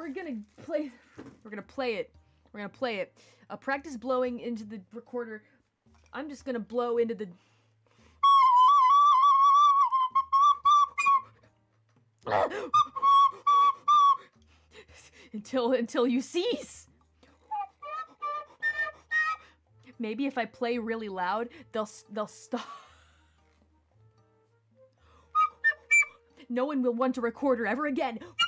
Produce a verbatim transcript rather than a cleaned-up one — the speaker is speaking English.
we're gonna play. We're gonna play it. We're gonna play it. Uh, practice blowing into the recorder. I'm just gonna blow into the. until until you cease. Maybe if I play really loud, they'll they'll stop. No one will want to record her ever again.